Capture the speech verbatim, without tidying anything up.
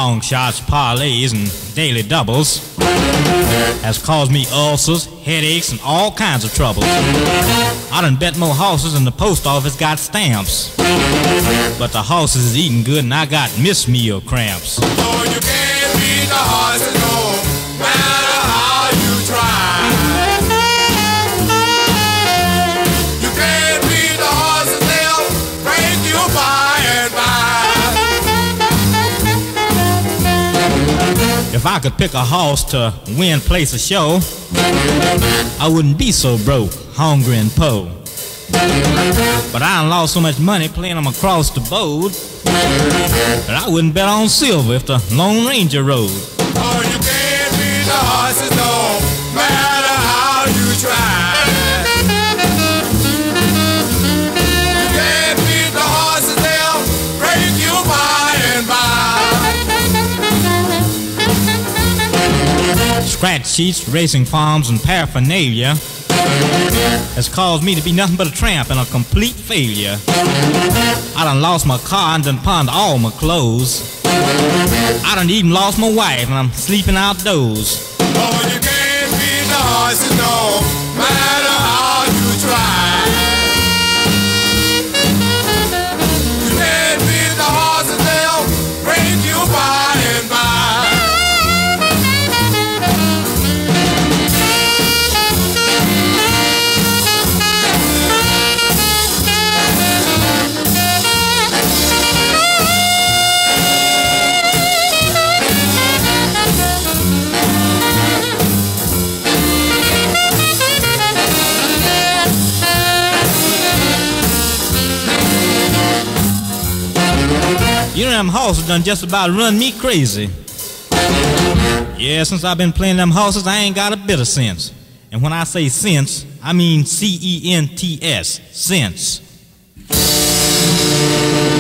long shots, parlays, and daily doubles has caused me ulcers, headaches, and all kinds of troubles. I done bet more horses than the post office got stamps. But the horses is eating good and I got miss meal cramps. So you can't beat the horses no matter how you try. You can't beat the horses, they'll break you by and by. If I could pick a horse to win, place, or show, I wouldn't be so broke, hungry, and poor. But I done lost so much money playing them across the board that I wouldn't bet on silver if the Lone Ranger rode. Oh, you can't beat the horses no matter how you try. You can't beat the horses, they'll break you by and by. Scratch sheets, racing farms, and paraphernalia has caused me to be nothing but a tramp and a complete failure. I done lost my car and done pawned all my clothes. I done even lost my wife and I'm sleeping outdoors. Oh, you can't beat the horses no matter how you try. You can't beat the horses, they'll break you by and by. You know them horses done just about run me crazy. Yeah, since I've been playing them horses, I ain't got a bit of sense. And when I say sense, I mean C E N T S, sense.